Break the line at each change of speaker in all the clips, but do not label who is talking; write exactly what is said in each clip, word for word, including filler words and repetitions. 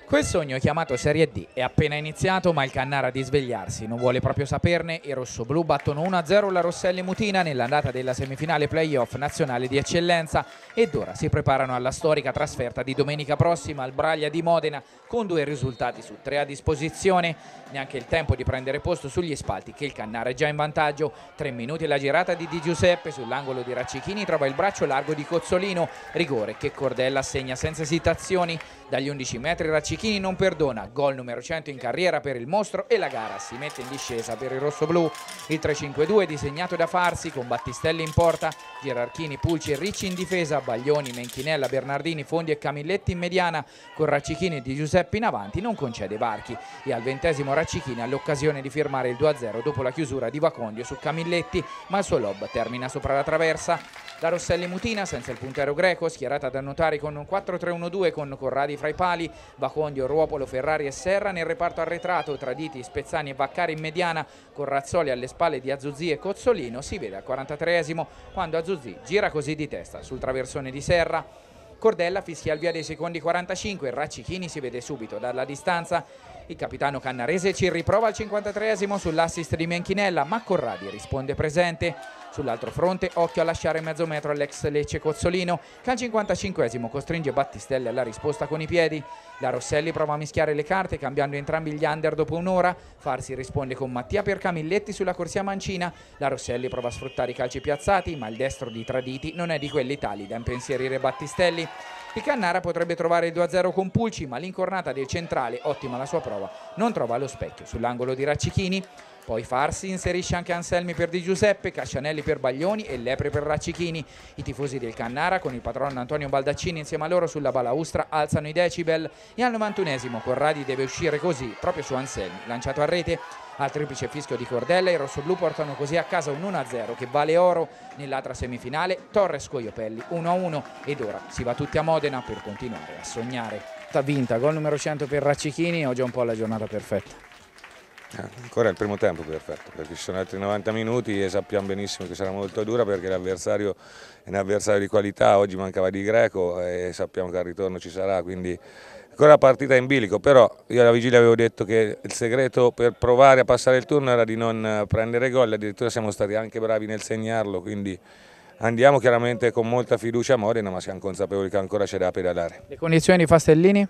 Quel sogno chiamato Serie D è appena iniziato, ma il Cannara di svegliarsi non vuole proprio saperne. I rossoblù battono uno a zero la Rosselli Mutina nell'andata della semifinale playoff nazionale di eccellenza ed ora si preparano alla storica trasferta di domenica prossima al Braglia di Modena con due risultati su tre a disposizione. Neanche il tempo di prendere posto sugli spalti che il Cannara è già in vantaggio. Tre minuti la girata di Di Giuseppe sull'angolo di Raccichini trova il braccio largo di Cozzolino, rigore che Cordella assegna senza esitazioni. Dagli undici metri Raccichini non perdona, gol numero cento in carriera per il mostro e la gara si mette in discesa per il rossoblù. Il tre cinque due disegnato da Farsi con Battistelli in porta, Gerarchini, Pulci e Ricci in difesa, Baglioni, Menchinella, Bernardini, Fondi e Camilletti in mediana, con Raccichini e Di Giuseppe in avanti non concede varchi e al ventesimo Raccichini ha l'occasione di firmare il due a zero dopo la chiusura di Vacondio su Camilletti, ma il suo lob termina sopra la traversa. La Rosselli Mutina senza il puntero greco, schierata da notare con un quattro tre uno due con Corradi fra i pali, Vacondio, Ruopolo, Ferrari e Serra nel reparto arretrato, Traditi, Spezzani e Vaccari in mediana, con Razzoli alle spalle di Azzuzzi e Cozzolino, si vede al quarantatreesimo quando Azzuzzi gira così di testa sul traversone di Serra. Cordella fischia il via dei secondi quarantacinque, Raccichini si vede subito dalla distanza, il capitano cannarese ci riprova al cinquantatreesimo sull'assist di Menchinella, ma Corradi risponde presente. Sull'altro fronte, occhio a lasciare mezzo metro all'ex Lecce Cozzolino, che al cinquantacinquesimo costringe Battistelli alla risposta con i piedi. La Rosselli prova a mischiare le carte, cambiando entrambi gli under dopo un'ora. Farsi risponde con Mattia per Camilletti sulla corsia mancina. La Rosselli prova a sfruttare i calci piazzati, ma il destro di Traditi non è di quelli tali da impensierire Battistelli. Il Cannara potrebbe trovare il due a zero con Pulci, ma l'incornata del centrale, ottima la sua prova, non trova lo specchio sull'angolo di Raccichini. Poi Farsi inserisce anche Anselmi per Di Giuseppe, Cascianelli per Baglioni e Lepre per Raccichini. I tifosi del Cannara, con il patrono Antonio Baldaccini insieme a loro sulla balaustra, alzano i decibel e al novantunesimo Corradi deve uscire così, proprio su Anselmi, lanciato a rete. Al triplice fischio di Cordella i rossoblù portano così a casa un uno a zero che vale oro. Nell'altra semifinale Torres Coiopelli uno a uno ed ora si va tutti a Modena per continuare a sognare. Vinta, gol numero cento per Raccichini, oggi è un po' la giornata perfetta.
Eh, ancora il primo tempo perfetto, perché ci sono altri novanta minuti e sappiamo benissimo che sarà molto dura perché l'avversario è un avversario di qualità, oggi mancava Di Greco e sappiamo che al ritorno ci sarà, quindi ancora la partita è in bilico, però io alla vigilia avevo detto che il segreto per provare a passare il turno era di non prendere gol, addirittura siamo stati anche bravi nel segnarlo, quindi andiamo chiaramente con molta fiducia a Modena, ma siamo consapevoli che ancora c'è da pedalare.
Le condizioni di Fastellini?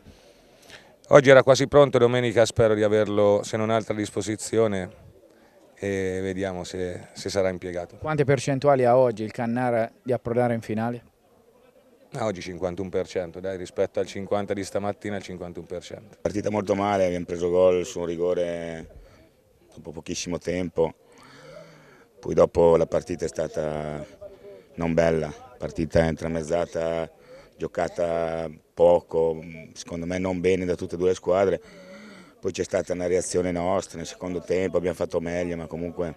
Oggi era quasi pronto, domenica spero di averlo se non altro a disposizione e vediamo se, se sarà impiegato.
Quante percentuali ha oggi il Cannara di approdare in finale?
Ah, oggi cinquantuno per cento, dai, rispetto al cinquanta per cento di stamattina al cinquantuno per cento.
Partita molto male, abbiamo preso gol su un rigore dopo pochissimo tempo, poi dopo la partita è stata non bella, partita intramezzata, giocata poco, secondo me non bene da tutte e due le squadre, poi c'è stata una reazione nostra nel secondo tempo, abbiamo fatto meglio, ma comunque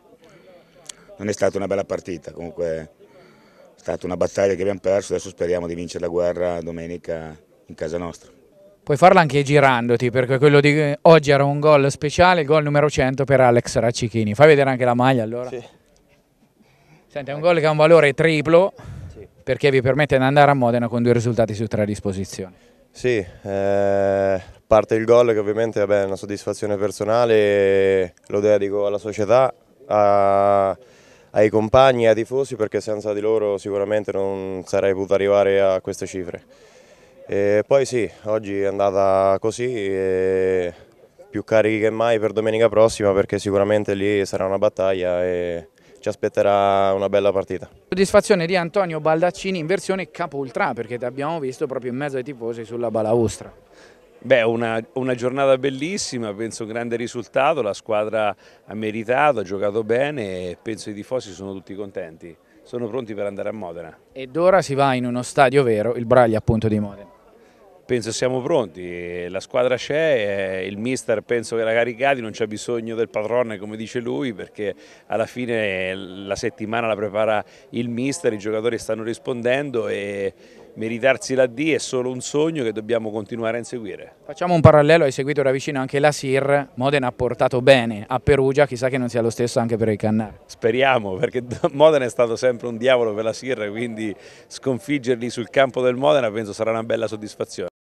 non è stata una bella partita, comunque è stata una battaglia che abbiamo perso, adesso speriamo di vincere la guerra domenica in casa nostra.
Puoi farla anche girandoti, perché quello di oggi era un gol speciale, il gol numero cento per Alex Raccichini. Fai vedere anche la maglia allora.
Sì.
Senti, è un gol che ha un valore triplo, sì, perché vi permette di andare a Modena con due risultati su tre a disposizione.
Sì, eh, parte il gol che ovviamente vabbè, è una soddisfazione personale, lo dedico alla società, a, ai compagni e ai tifosi, perché senza di loro sicuramente non sarei potuto arrivare a queste cifre. E poi sì, oggi è andata così, e più carichi che mai per domenica prossima, perché sicuramente lì sarà una battaglia e ci aspetterà una bella partita.
Soddisfazione di Antonio Baldaccini in versione capo ultra, perché ti abbiamo visto proprio in mezzo ai tifosi sulla balaustra.
Beh, una, una giornata bellissima, penso un grande risultato, la squadra ha meritato, ha giocato bene e penso i tifosi sono tutti contenti, sono pronti per andare a Modena.
Ed ora si va in uno stadio vero, il Braglia appunto di Modena.
Penso siamo pronti, la squadra c'è, il mister penso che la caricati, non c'è bisogno del padrone come dice lui, perché alla fine la settimana la prepara il mister, i giocatori stanno rispondendo e meritarsi la D è solo un sogno che dobbiamo continuare a inseguire.
Facciamo un parallelo, hai seguito da vicino anche la S I R, Modena ha portato bene a Perugia, chissà che non sia lo stesso anche per il Cannara.
Speriamo, perché Modena è stato sempre un diavolo per la S I R, quindi sconfiggerli sul campo del Modena penso sarà una bella soddisfazione.